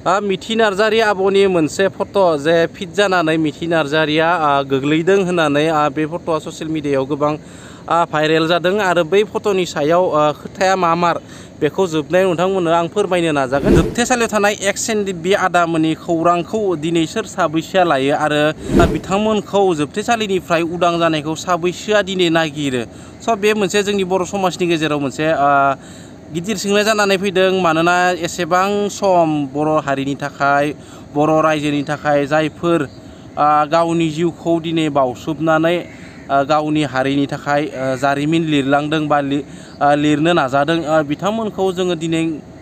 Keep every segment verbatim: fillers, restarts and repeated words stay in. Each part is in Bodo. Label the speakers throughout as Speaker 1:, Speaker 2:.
Speaker 1: मिथि नार्जारि आब'नि मोनसे फट' जे फिट जानानै मिथि नार्जारिया गोग्लैदों होननानै बे फट'आ ससियेल मिडियायाव गोबां भाइरेल जादों आरो बै फट'नि सायाव खोथाया मा मार बेखौ जोबनाय नोंथांमोननो आं फोरमायनो नाजागोन। जोबथेसालियाव थानाय एक्स एन डि बि आदामोननि खौरांखौ दिनै सोर साबैसेया लायो आरो बिथांमोनखौ जोबथेसालिनिफ्राय उदां जानायखौ साबैसेया दिनै नागिरो। स' बे मोनसे जोंनि बर' समाजनि गेजेराव मोनसे गिदिर सोंनाय जानानै फैदों। मानोना एसेबां सम बर' हारिनि थाखाय बर' रायजोनि थाखाय जायफोर गावनि जिउखौ दिनै बावसोमनानै गावनि हारिनि थाखाय जारिमिन लिरलांदों बा लिरनो नाजादों बिथांमोनखौ जोङो दिनै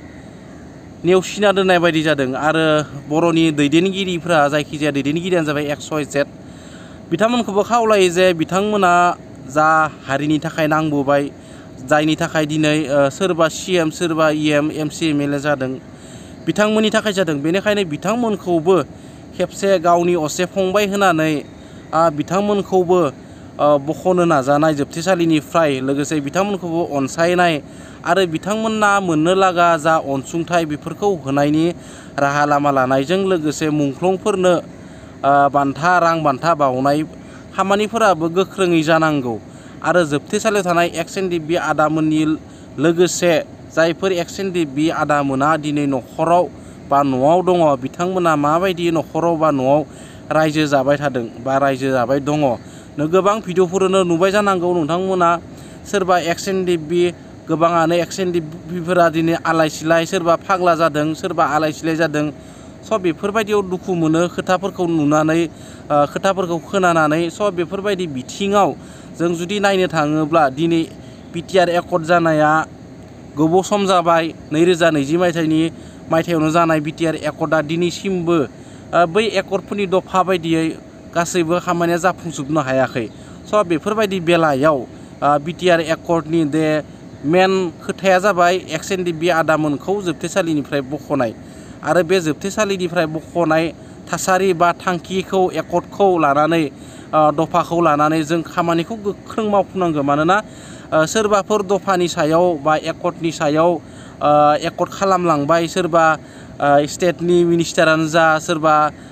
Speaker 1: नेवसिना दोननाय बायदि जादों। आरो बर'नि दैदेनगिरिफ्रा जायखिजाया दैदेनगिरियानो जाबाय एक्स वाइ जेड बिथांमोनखौबो खावलायो जे बिथांमोना जा हारिनि थाखाय नांबोबाय जायनि थाखाय दिनै सोरबा सि एम सोरबा E M M C M L A जादों बिथांमोननि थाखाय जादों। बेनिखायनो बिथांमोनखौबो खेबसे गावनि असे फंबाय होनानै बिथांमोनखौबो बख'नो नाजानाय जोबथेसालिनिफ्राय लोगोसे बिथांमोनखौबो अनसायनाय आरो बिथांमोना मोननो लागा जा अनसुंथाइ बेफोरखौ होनायनि राहा लामा लानायजों लोगोसे मुंख्लंफोरनो बान्था रां बान्था बावनाय खामानिफोराबो गोख्रोङै जानांगौ। आरो जोबथेसालियाव थानाय एक्स एन डि बि आदामोननि लोगोसे जायफोर एक्स एन डि बि आदामोना दिनै न'खराव बा न'आव दङ बिथांमोना माबायदि न'खराव बा न'आव रायजो जाबाय थादों बा रायजो जाबाय दङ गोबां भिडिअफोरनो नुबाय जानांगौ नोंथांमोना। सोरबा एक्स एन डि बि गोबाङानो एक्स एन डि बिफोरा दिनै आलाय सिलाय सोरबा फाग्ला जादों सोरबा आलाय सिलाय जादों। स' बेफोरबायदियाव दुखु मोनो खोथाफोरखौ नुनानै खोथाफोरखौ खोनानानै। स' बेफोरबायदि बिथिङाव जों जुदि नायनो थाङोब्ला दिनै बि टि आर एकर्ड जानाया गोबाव सम जाबाय। नैरोजा नैजि मायथाइनि मायथाइयावनो जानाय बि टि आर एकर्डआ दिनैसिमबो बै एकर्डफोरनि दफा बायदियै गासैबो खामानिया जाफुंजोबनो हायाखै। स' बेफोरबायदि बेलायाव बि टि आर एकर्डनि दे मेन खोथाया जाबाय एक्स एन डि बि आदामोनखौ जोबथेसालिनिफ्राय बख'नाय आरो बे जोबथेसालिनिफ्राय बख'नाय थासारि बा थांखिखौ एकर्डखौ लानानै दफाखौ लानानै जों खामानिखौ गोख्रों मावफुंनांगौ। मानोना सोरबाफोर दफानि सायाव बा एकर्डनि सायाव एकर्ड खालामलांबाय सोरबा स्टेटनि मिनिस्टारानो जा सोरबा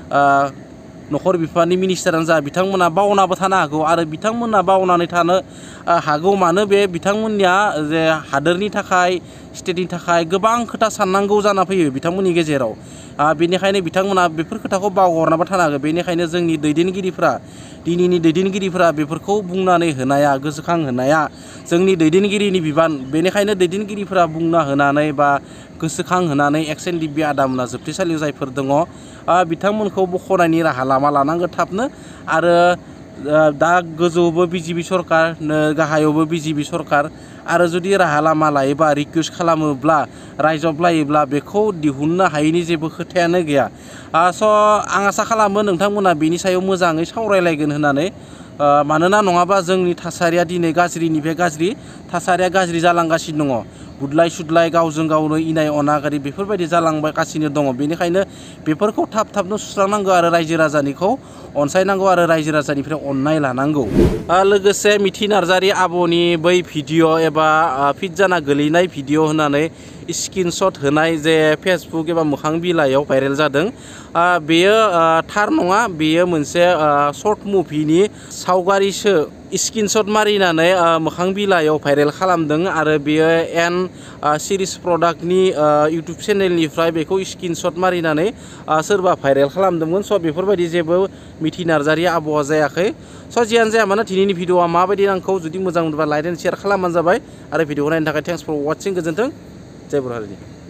Speaker 1: न'खर बिफाननि मिनिस्टारानो जा बिथांमोना बावनाबो थानो हागौ आरो बिथांमोना बावनानै थानो हागौ। मानो बे बिथांमोननिया जे हादोरनि थाखाय स्टेटनि थाखाय गोबां खोथा साननांगौ जाना फैयो बिथांमोननि गेजेराव। बेनिखायनो बिथांमोना बेफोर खोथाखौ बावगारनाबो थानो हागौ। बेनिखायनो जोंनि दैदेनगिरिफ्रा दिनैनि दैदेनगिरिफ्रा बेफोरखौ बुंनानै होनाया गोसोखांहोनाया जोंनि दैदेनगिरिनि बिबान। बेनिखायनो दैदेनगिरिफ्रा बुंना होनानै बा गोसोखांहोनानै एक्स एन डि बि आदामोना जोबथेसालियाव जायफोर दङ बिथांमोनखौ बख'नायनि राहा लामा लानांगौ थाबनो। आरो दा गोजौआवबो बि जे पि सरकार गाहायावबो बि जे पि सरकार आरो जुदि राहा लामा लायोबा रिकुवेस्ट खालामोब्ला रायजबलायोब्ला बेखौ दिहुननो हायैनि जेबो खोथायानो गैया। स' आं आसा खालामो नोंथांमोना बेनि सायाव मोजाङै सावरायलायगोन होननानै। मानोना नङाबा जोंनि थासारिया दिनै गाज्रिनिफ्राय गाज्रि थासारिया गाज्रि जालांगासिनो दङ। बुदलाय सुदलाय गावजों गावनो इनाय अनागारि बेफोरबायदि जालांगासिनो दङ। बेनिखायनो बेफोरखौ थाब थाबनो सुस्रांनांगौ आरो रायजो राजानिखौ अनसायनांगौ आरो रायजो राजानिफ्राय अननाय लानांगौ। लोगोसे मिथि नार्जारि आब'नि बै भिडिअ' एबा फिट जाना गोलैनाय भिडिअ' होनानै स्क्रिनशट होनाय जे फेसबुक एबा मोखां बिलाइयाव भाइरेल जादों बेयो थार नङा। बेयो मोनसे शर्ट मुभिनि सावगारिसो स्क्रिनशट मारिनानै मोखां बिलाइयाव भाइरेल खालामदों आरो बेयो एन सिरिज प्रडाक्टनि इउटुब चेनेलनिफ्राय बेखौ स्क्रिनशट मारिनानै सोरबा भाइरेल खालामदोंमोन। स' बेफोरबायदि जेबो मिथि नार्जारि आब'आ जायाखै। स' जियानो जाया मानो दिनैनि भिडिअआ माबायदि आंखौ जुदि मोजां मोनोबा लाइक एन्ड शेयार खालामबानो जाबाय आरो भिडिअखौ नायनो थाखाय थेंक्स फर वाचिं। गोजोन्थों। जय बर' हारिनि।